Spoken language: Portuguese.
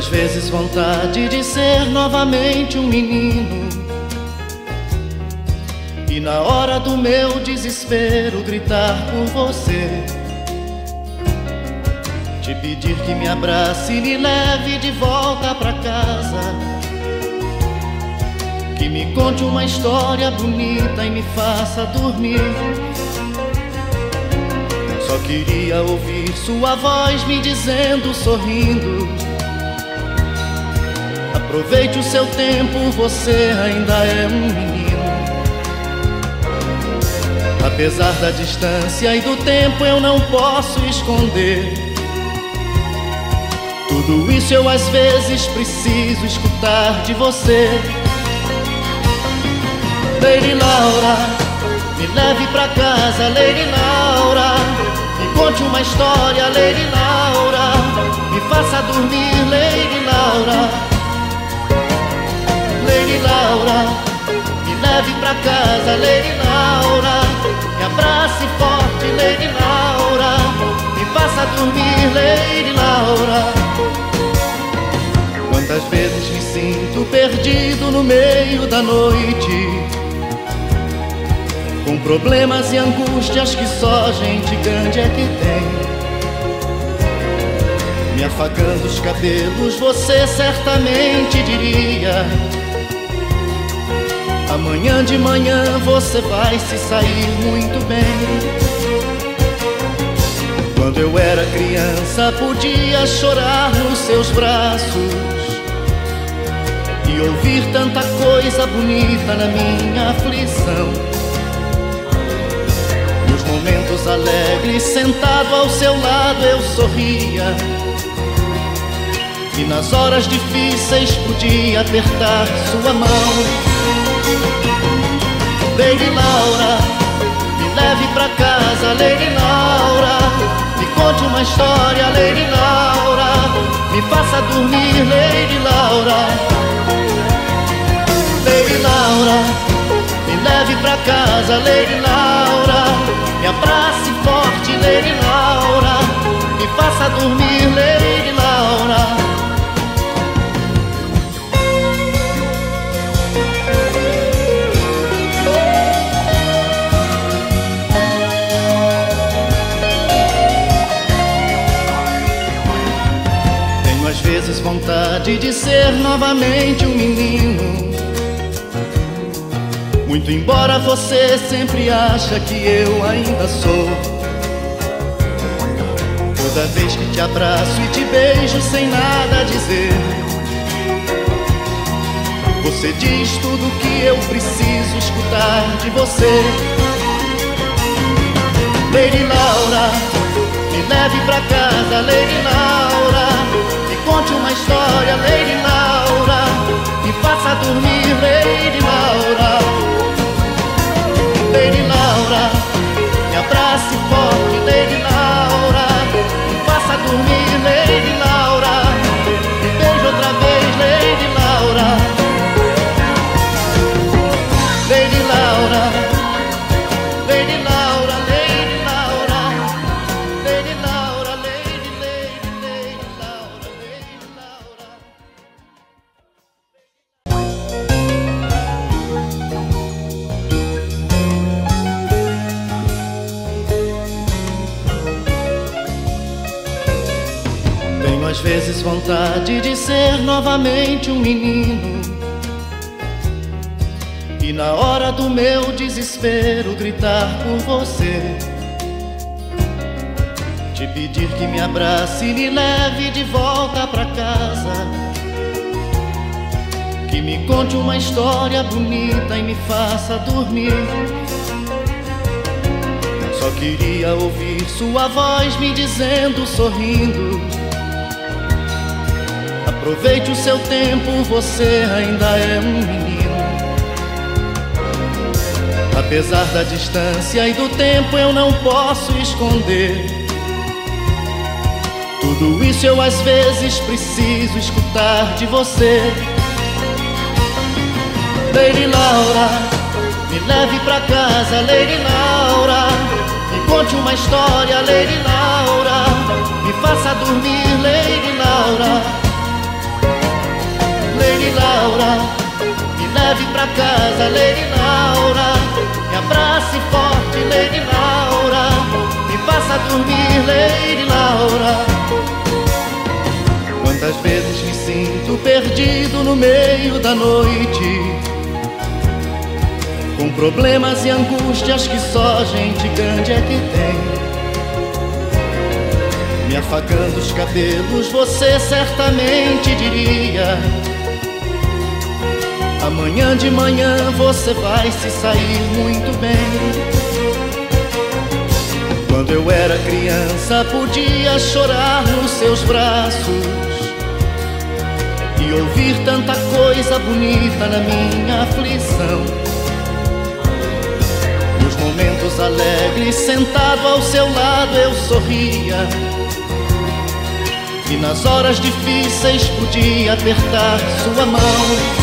às vezes vontade de ser novamente um menino, e na hora do meu desespero gritar por você, te pedir que me abrace e me leve de volta pra casa, que me conte uma história bonita e me faça dormir. Só queria ouvir sua voz me dizendo, sorrindo: aproveite o seu tempo, você ainda é um menino. Apesar da distância e do tempo, eu não posso esconder. Tudo isso eu às vezes preciso escutar de você. Lady Laura, me leve pra casa, Lady Laura. Me conte uma história, Lady Laura. Me faça dormir, Lady Laura. Lady Laura, me leve pra casa, Lady Laura. Me abrace forte, Lady Laura. Me faça dormir, Lady Laura. Quantas vezes me sinto perdido no meio da noite, com problemas e angústias que só gente grande é que tem. Me afagando os cabelos, você certamente diria: amanhã de manhã você vai se sair muito bem. Quando eu era criança podia chorar nos seus braços e ouvir tanta coisa bonita na minha aflição. Nos momentos alegres, sentado ao seu lado, eu sorria, e nas horas difíceis podia apertar sua mão. Lady Laura, me leve pra casa, Lady Laura. Me conte uma história, Lady Laura. Me faça dormir, Lady Laura. Lady Laura, me leve pra casa, Lady Laura. Me abrace forte, Lady Laura. Me faça dormir, Lady Laura. Tenho às vezes vontade de ser novamente um menino, muito embora você sempre acha que eu ainda sou. Toda vez que te abraço e te beijo sem nada dizer, você diz tudo que eu preciso escutar de você. Lady Laura, me leve pra casa, Lady Laura. Me conte uma história, Lady Laura. Me faça dormir, Lady Laura. Lady Laura, me abrace forte, Lady Laura. Me faça dormir, Lady Laura. Me beije outra vez, Lady Laura. Lady Laura, Lady Laura, Lady Laura. Lady Laura, Lady Laura, Lady Laura. Tenho às vezes vontade de ser novamente um menino, e na hora do meu desespero gritar por você, te pedir que me abrace e me leve de volta pra casa, que me conte uma história bonita e me faça dormir. Só queria ouvir sua voz me dizendo, sorrindo: aproveite o seu tempo, você ainda é um menino. Apesar da distância e do tempo, eu não posso esconder. Tudo isso eu às vezes preciso escutar de você. Lady Laura, me leve pra casa, Lady Laura. Me conte uma história, Lady Laura. Me faça dormir, Lady Laura. Lady Laura, me leve pra casa, Lady Laura, me abrace forte, Lady Laura, me faça dormir, Lady Laura. Quantas vezes me sinto perdido no meio da noite, com problemas e angústias que só gente grande é que tem. Me afagando os cabelos, você certamente diria: amanhã de manhã você vai se sair muito bem. Quando eu era criança podia chorar nos seus braços e ouvir tanta coisa bonita na minha aflição. Nos momentos alegres, sentado ao seu lado eu sorria, e nas horas difíceis podia apertar sua mão.